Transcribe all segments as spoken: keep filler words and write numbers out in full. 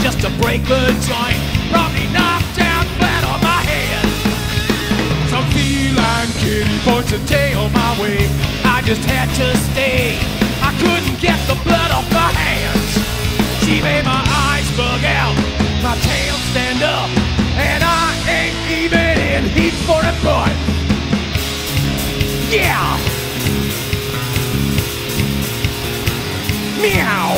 just to break the joint. Probably knocked down flat on my head. Some feline kitty points a tail my way. I just had to stay. I couldn't get the blood off my hands. She made my eyes bug out, my tail stand up, and I ain't even in heat for a boy. Yeah! Meow!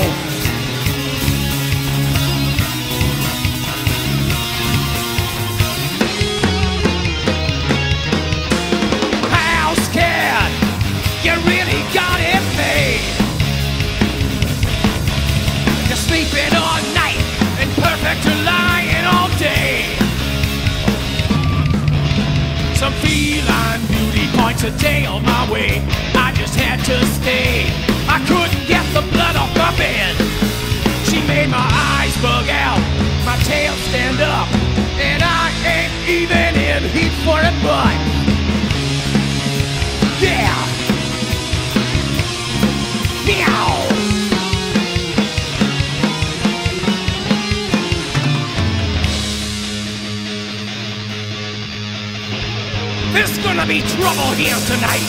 House cat, you really got it made. You're sleeping all night and perfect to lying all day. Some feline beauty points a tail my way. I just had to stay. I couldn't get the blood off my bed. She made my eyes bug out, my tail stand up, and I ain't even in heat for it, but yeah! Meow! There's gonna be trouble here tonight.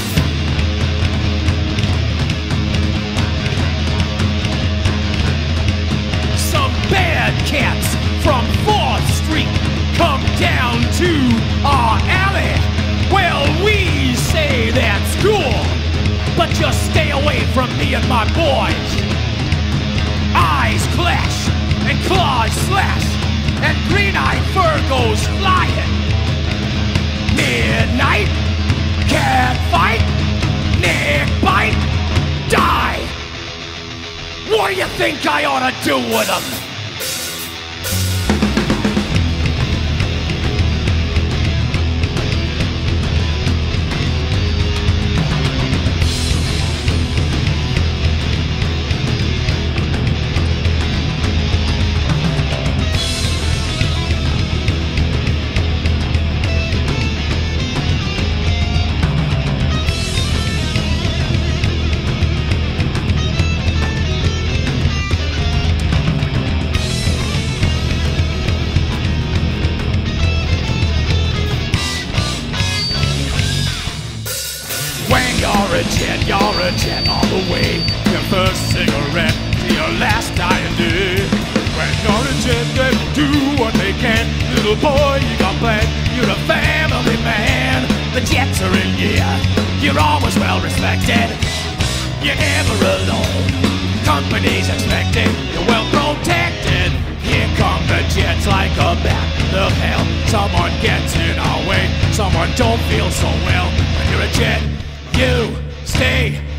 Some bad cats from fourth street come down to our alley. Well, we say that's cool, but just stay away from me and my boys. Eyes clash and claws slash and green-eyed fur goes flying. Midnight, cat fight, neck bite, die! What do you think I ought to do with them? You're a jet, you're a jet all the way. Your first cigarette to your last dying day. When you're a jet, they do what they can. Little boy, you got planned. You're a family man. The jets are in gear. You're always well respected. You're never alone. Company's expecting. You're well protected. Here come the jets like a bat of hell. Someone gets in our way. Someone don't feel so well. When you're a jet, you stay